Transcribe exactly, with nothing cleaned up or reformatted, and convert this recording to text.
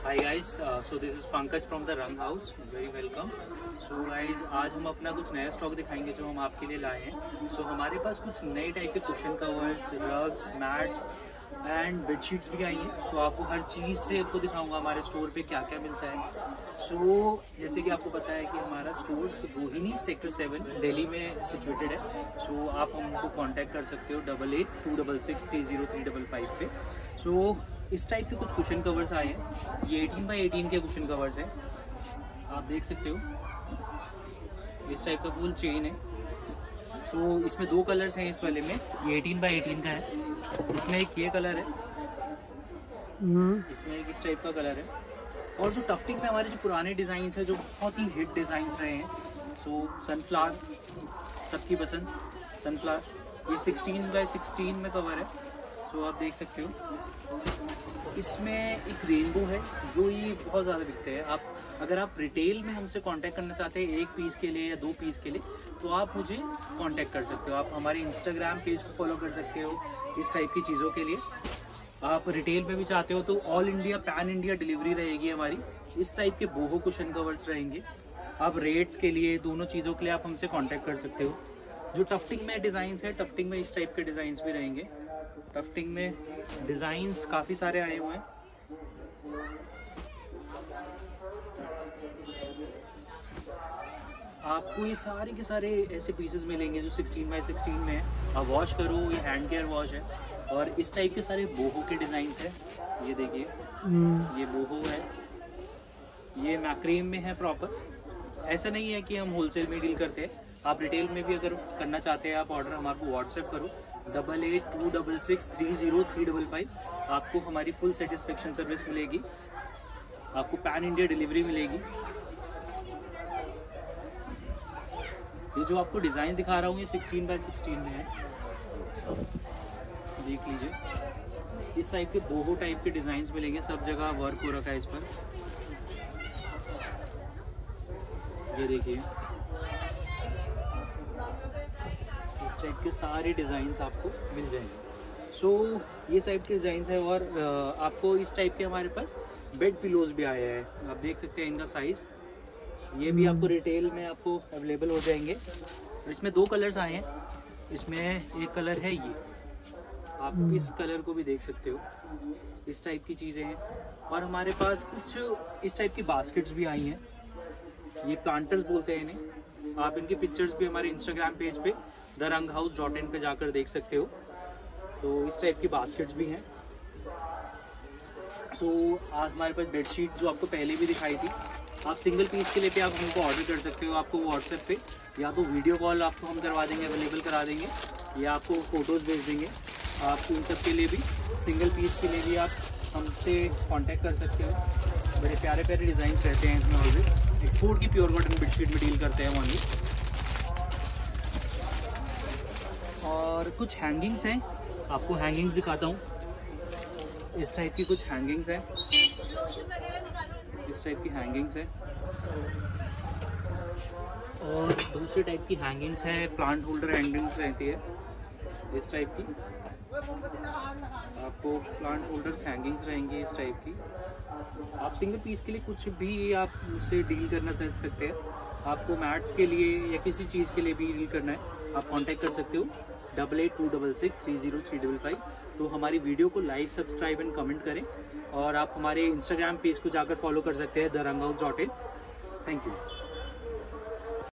Hi guys, so this is Pankaj from the Rang house. Very welcome. So guys, आज हम अपना कुछ नया स्टॉक दिखाएंगे जो हम आपके लिए लाए हैं। सो so, हमारे पास कुछ नए टाइप के cushion covers, rugs, mats and bedsheets भी आई हैं। तो आपको हर चीज़ से आपको दिखाऊंगा हमारे स्टोर पे क्या क्या मिलता है। सो so, जैसे कि आपको पता है कि हमारा store Rohini sector seven Delhi में सिचुएटेड है। सो so, आप हमको कांटेक्ट कर सकते हो double eight two double six three zero three double five पे। सो so, इस टाइप के कुछ कुशन कवर्स आए हैं। ये एटीन बाई एटीन के कुशन कवर्स हैं, आप देख सकते हो। इस टाइप का फुल चेन है। सो so, इसमें दो कलर्स हैं इस वाले में। ये एटीन बाई एटीन का है। इसमें एक ये कलर है, इसमें एक इस टाइप का कलर है। और जो टफ्टिंग में हमारे जो पुराने डिज़ाइन है, जो बहुत ही हिट डिज़ाइन रहे हैं, सो सनफ्लावर सबकी पसंद सनफ्लावर। ये सिक्सटीन बाई सिक्सटीन में कवर है। सो so, आप देख सकते हो। इसमें एक रेनबो है जो ये बहुत ज़्यादा बिकते हैं। आप अगर आप रिटेल में हमसे कांटेक्ट करना चाहते हैं एक पीस के लिए या दो पीस के लिए, तो आप मुझे कांटेक्ट कर सकते हो। आप हमारे इंस्टाग्राम पेज को फॉलो कर सकते हो इस टाइप की चीज़ों के लिए। आप रिटेल में भी चाहते हो तो all India pan India delivery रहेगी हमारी। इस टाइप के बोहो कुशन कवर्स रहेंगे। आप रेट्स के लिए, दोनों चीज़ों के लिए आप हमसे कॉन्टैक्ट कर सकते हो। जो टफ्टिंग में डिज़ाइंस है, टफ्टिंग में इस टाइप के डिज़ाइंस भी रहेंगे। टफ्टिंग में डिज़ाइंस काफ़ी सारे आए हुए हैं। आपको ये सारे के सारे ऐसे पीसेस मिलेंगे जो सिक्सटीन बाई सिक्सटीन में है। आप वॉश करो, ये हैंड केयर वॉश है। और इस टाइप के सारे बोहो के डिज़ाइंस है। ये देखिए, ये बोहो है, ये मैक्रेम में है प्रॉपर। ऐसा नहीं है कि हम होलसेल में डील करते हैं। आप रिटेल में भी अगर करना चाहते हैं, आप ऑर्डर हमारे को व्हाट्सएप करो double eight two double six three zero three double five. आपको हमारी फुल सेटिस्फेक्शन सर्विस मिलेगी। आपको पैन इंडिया डिलीवरी मिलेगी। ये जो आपको डिज़ाइन दिखा रहा हूँ, ये सिक्सटीन बाई सिक्सटीन में है। देख लीजिए, इस टाइप के बोहो टाइप के डिज़ाइंस मिलेंगे। सब जगह वर्क हो रखा है इस पर। ये देखिए, इस टाइप के सारे डिज़ाइंस आपको मिल जाएंगे। सो so, ये टाइप के डिज़ाइंस है। और आपको इस टाइप के हमारे पास बेड पिलोज भी आए हैं। आप देख सकते हैं इनका साइज़। ये भी आपको रिटेल में आपको अवेलेबल हो जाएंगे। इसमें दो कलर्स आए हैं। इसमें एक कलर है ये, आप इस कलर को भी देख सकते हो। इस टाइप की चीज़ें हैं। और हमारे पास कुछ इस टाइप की बास्केट्स भी आई हैं। ये प्लांटर्स बोलते हैं इन्हें। आप इनकी पिक्चर्स भी हमारे इंस्टाग्राम पेज पे the Rang house dot in पे जाकर देख सकते हो। तो इस टाइप की बास्केट्स भी हैं। सो so, आज हमारे पास बेडशीट जो आपको पहले भी दिखाई थी, आप सिंगल पीस के लिए भी आप हमको ऑर्डर कर सकते हो। आपको व्हाट्सएप पे या तो वीडियो कॉल आपको हम करवा देंगे, अवेलेबल करा देंगे, या आपको फ़ोटोज़ भेज देंगे। आपको उन सब के लिए भी, सिंगल पीस के लिए भी आप हमसे कांटेक्ट कर सकते हो। बड़े प्यारे प्यारे डिज़ाइंस रहते हैं इसमें। ऑलवेज एक्सपोर्ट की प्योर कॉटन बेडशीट में डील करते हैं ओनली। और कुछ हैंगिंग्स हैं, आपको हैंगिंग्स दिखाता हूँ। इस टाइप की कुछ हैंगिंग्स हैं। इस टाइप की हैंगिंग्स है। और दूसरे टाइप की हैंगिंग्स है, प्लांट होल्डर हैंगिंग्स रहती है इस टाइप की। आपको प्लांट होल्डर्स हैंगिंग्स रहेंगी इस टाइप की। आप सिंगल पीस के लिए कुछ भी आप उससे डील करना सकते हैं। आपको मैट्स के लिए या किसी चीज़ के लिए भी डील करना है, आप कांटेक्ट कर सकते हो double eight two double six three zero three double five. तो हमारी वीडियो को लाइक, सब्सक्राइब एंड कमेंट करें। और आप हमारे इंस्टाग्राम पेज को जाकर फॉलो कर सकते हैं the Rang house dot in. Thank you.